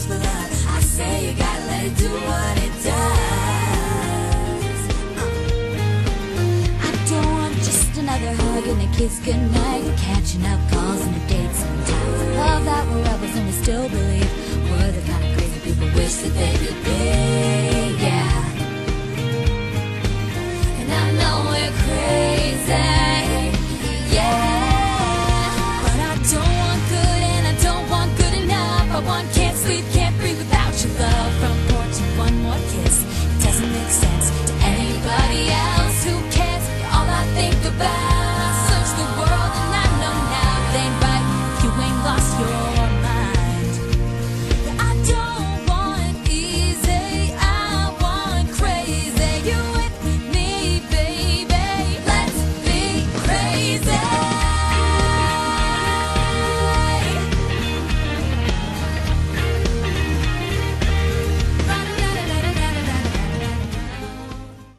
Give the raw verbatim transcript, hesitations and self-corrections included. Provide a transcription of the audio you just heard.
for love. I say you gotta let it do what it does. I don't want just another hug and a kiss goodnight, catching up calls and a date sometimes. Love that we're rebels and we still believe